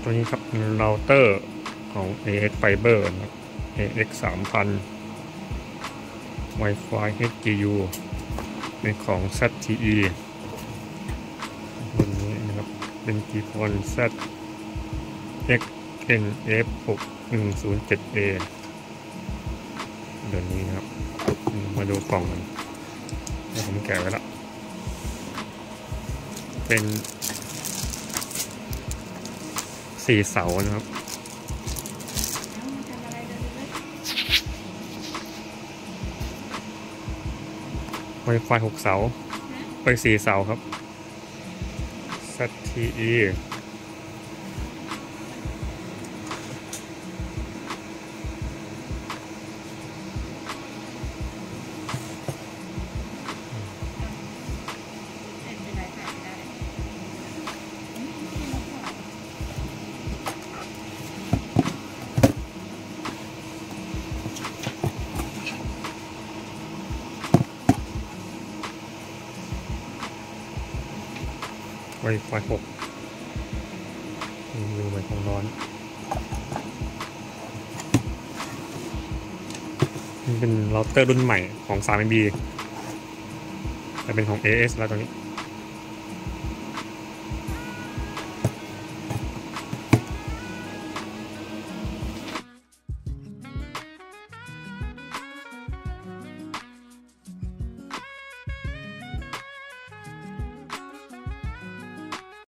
ตัวนี้ครับเราเตอร์ของ AX Fiber นะครับ AX 3000 Wi-Fi HGU เป็นของ ZTE ตัวนี้นะครับเป็น G-PON ZXNF 6107A เดี๋ยวนี้นะครับมาดูกล่องกันผมแกะไว้แล้วเป็น4 เสานะครับ Wi-Fi 6 เสาไป4 เสาครับ ZTE Wi-Fi 6ดูไปของร้อนนี่เป็นเราเตอร์รุ่นใหม่ของ 3MB แต่เป็นของ AS แล้วตอนนี้